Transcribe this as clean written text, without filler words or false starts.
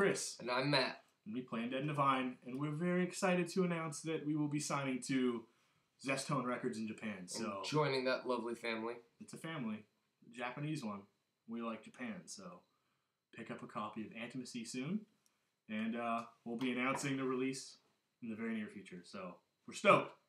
Chris. And I'm Matt. And we play Undead Divine, and we're very excited to announce that we will be signing to Zestone Records in Japan. So and joining that lovely family. It's a family. A Japanese one. We like Japan, so pick up a copy of Antimacy soon. And we'll be announcing the release in the very near future. So we're stoked.